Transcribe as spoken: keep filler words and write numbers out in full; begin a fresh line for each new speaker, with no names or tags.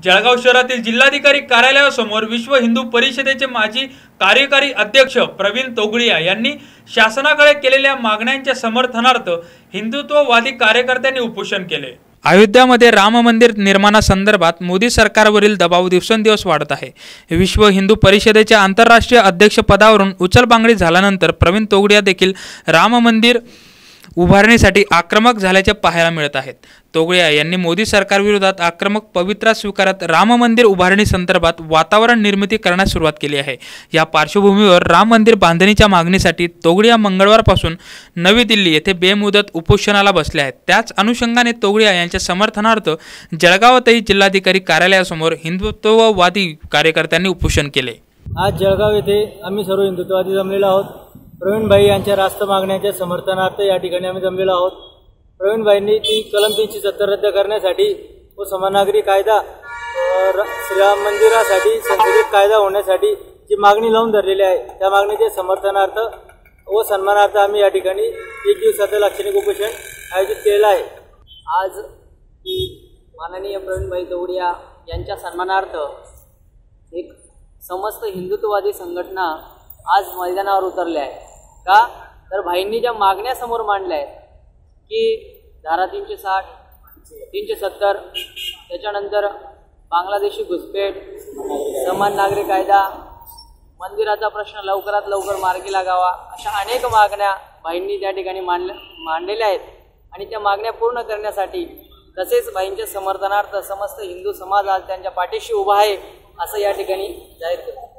जळगाव शहरातील जिल्हाधिकारी कार्यालयासमोर विश्व हिंदू परिषदेचे माजी कार्यकारी अध्यक्ष प्रवीण तोगडिया यांनी शासनाकडे केलेल्या मागण्यांच्या समर्थनार्थ हिंदुत्ववादी कार्यकर्त्यांनी उपोषण केले। अयोध्यामध्ये राम मंदिर निर्माणासंदर्भात मोदी सरकारवरील दबाव दिवसेंदिवस वाढत आहे। विश्व हिंदू परिषदेच्या आंतरराष्ट्रीय अध्यक्षपदावरून उचलबांगडी झाल्यानंतर प्रवीण तोगडिया देखील राम मंदिर उभारणीसाठी आक्रमक झाल्याचे पाहायला मिळत आहेत। तोगडिया यांनी मोदी सरकारविरोधात आक्रमक पवित्रा स्वीकारत राम मंदिर उभारणी संदर्भात वातावरण निर्मिती करण्यास सुरुवात केली आहे। या पार्श्वभूमीवर राम मंदिर बांधणीच्या मागणीसाठी तोगडिया मंगळवारपासून नवी दिल्ली येथे बेमुदत उपोषणाला बसले आहेत। त्याच अनुषंगाने तोगडिया यांच्या समर्थनार्थ जळगावातही जिल्हाधिकारी कार्यालयासमोर हिंदुत्ववादी कार्यकर्त्यांनी उपोषण केले।
आज जळगाव येथे आम्ही सर्व हिंदुत्ववादी जमलेलो आहोत। प्रवीण भाई यांच्या रास्त मागण्यांच्या समर्थनार्थ या ठिकाणी आम्ही जमलेलो आहोत। प्रवीण भाईंनी ती कलम तीनशे सत्तर रद्द करण्यासाठी व समान नागरी कायदा श्रीराम मंदिरासाठी संसदेत कायदा होण्यासाठी जी मागणी लावून धरलेली आहे त्या मागणीच्या समर्थनार्थ व सन्मानार्थ आम्ही या ठिकाणी एक दिवसाचं लाक्षणिक उपोषण आयोजित केलेलं आहे।
आज माननीय प्रवीण भाई तोगडिया यांच्या सन्मानार्थ एक समस्त हिंदुत्ववादी संघटना आज मैदानावर उतरले आहे। का तर भाईंनी ज्या मागण्या समोर मांडल्या आहेत की धारा तीनशे साठ तीनशे सत्तर त्याच्यानंतर बांगलादेशी घुसपेट समान नागरी कायदा मंदिराचा प्रश्न लवकरात लवकर मार्गी लागावा अशा अनेक मागण्या भाईंनी त्या ठिकाणी मांडल्या मांडलेल्या आहेत आणि त्या मागण्या पूर्ण करण्यासाठी तसेच भाईंच्या समर्थनार्थ समस्त हिंदू समाज आज त्यांच्या पाठीशी उभा आहे असं या ठिकाणी जाहीर करतो।